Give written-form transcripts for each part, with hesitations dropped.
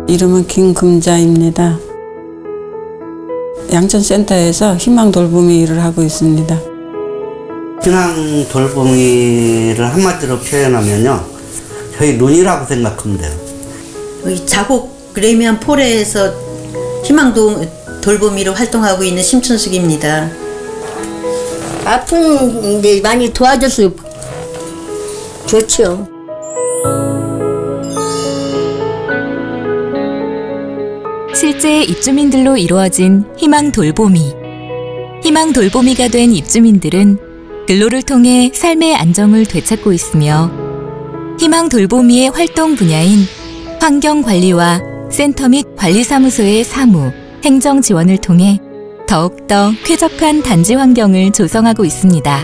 이름은 김금자입니다. 양천센터에서 희망 돌보미 일을 하고 있습니다. 희망 돌보미를 한마디로 표현하면요, 저희 눈이라고 생각하면 돼요. 여기 자곡 레미안 포레에서 희망 돌보미로 활동하고 있는 심춘숙입니다. 아픈데 많이 도와줘서 좋죠. 실제 입주민들로 이루어진 희망 돌보미. 희망 돌보미가 된 입주민들은 근로를 통해 삶의 안정을 되찾고 있으며 희망 돌보미의 활동 분야인 환경관리와 센터 및 관리사무소의 사무, 행정 지원을 통해 더욱더 쾌적한 단지 환경을 조성하고 있습니다.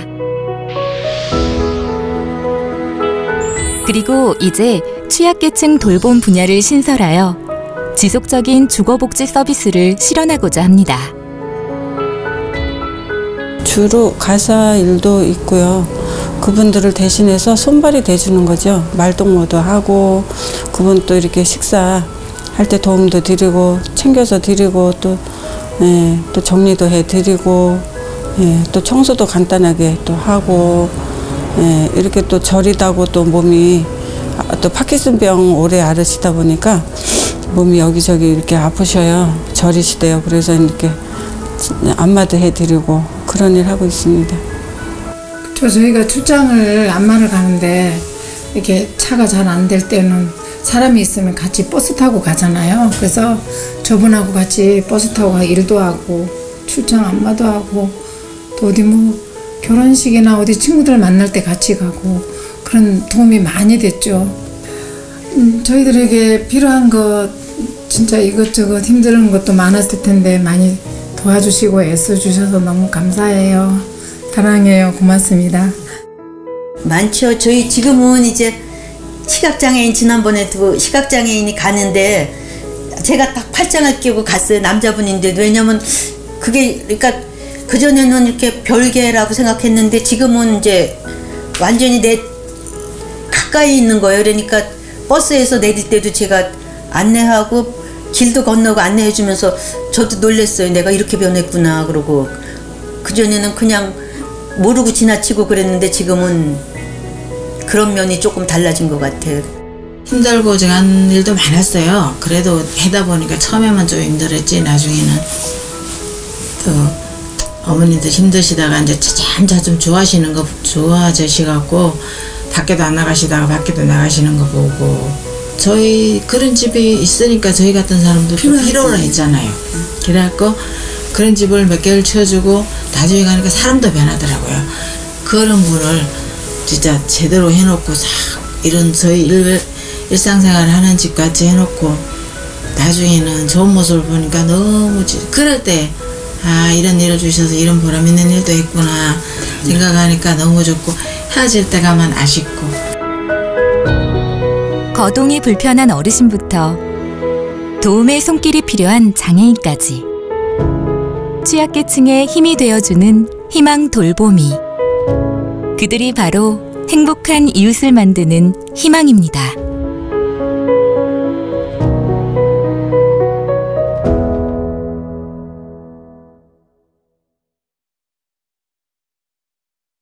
그리고 이제 취약계층 돌봄 분야를 신설하여 지속적인 주거복지 서비스를 실현하고자 합니다. 주로 가사 일도 있고요. 그분들을 대신해서 손발이 돼주는 거죠. 말동무도 하고, 그분 또 이렇게 식사 할 때 도움도 드리고, 챙겨서 드리고, 또 정리도 해드리고, 또 청소도 간단하게 또 하고, 이렇게 또 저리다고 또 몸이, 또 파킨슨병 오래 앓으시다 보니까 몸이 여기저기 이렇게 아프셔요. 저리시대요. 그래서 이렇게 안마도 해드리고 그런 일 하고 있습니다. 저희가 출장을 안마를 가는데 이렇게 차가 잘 안 될 때는 사람이 있으면 같이 버스 타고 가잖아요. 그래서 저분하고 같이 버스 타고 일도 하고 출장 안마도 하고 또 어디 뭐 결혼식이나 어디 친구들 만날 때 같이 가고 그런 도움이 많이 됐죠. 저희들에게 필요한 것 진짜 이것저것 힘든 것도 많았을 텐데 많이 도와주시고 애써주셔서 너무 감사해요. 사랑해요. 고맙습니다. 많죠. 저희 지금은 이제 시각장애인 지난번에도 시각장애인이 가는데 제가 딱 팔짱을 끼고 갔어요. 남자분인데도. 왜냐면 그게 그러니까 그전에는 이렇게 별개라고 생각했는데 지금은 이제 완전히 내 가까이 있는 거예요. 그러니까 버스에서 내릴 때도 제가 안내하고 길도 건너고 안내해주면서 저도 놀랬어요. 내가 이렇게 변했구나 그러고. 그전에는 그냥 모르고 지나치고 그랬는데 지금은 그런 면이 조금 달라진 것 같아요. 힘들고 한 일도 많았어요. 그래도 하다 보니까 처음에만 좀 힘들었지 나중에는 또 어머님도 힘드시다가 이제 차츰 좋아지셔갖고 밖에도 안 나가시다가 밖에도 나가시는 거 보고 저희 그런 집이 있으니까 저희 같은 사람도 필요로 했잖아요. 그래갖고 그런 집을 몇 개를 치워주고 나중에 가니까 사람도 변하더라고요. 그런 분을 진짜 제대로 해놓고 싹 이런 저희 일상생활 하는 집 같이 해놓고 나중에는 좋은 모습을 보니까 너무 그럴 때 아 이런 일을 주셔서 이런 보람 있는 일도 했구나 생각하니까 너무 좋고 헤어질 때 가면 아쉽고. 거동이 불편한 어르신부터 도움의 손길이 필요한 장애인까지 취약계층의 힘이 되어주는 희망 돌보미. 그들이 바로 행복한 이웃을 만드는 희망입니다.